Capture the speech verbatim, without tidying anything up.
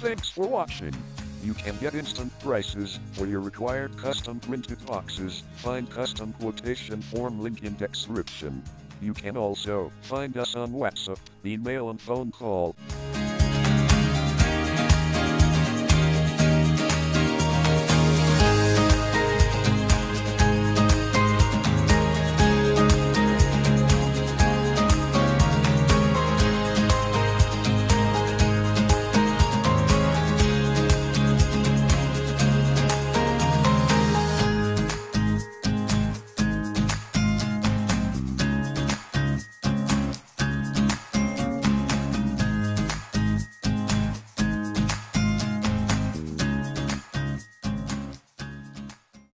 Thanks for watching. You can get instant prices for your required custom printed boxes. Find custom quotation form link in description. You can also find us on WhatsApp, email and phone call.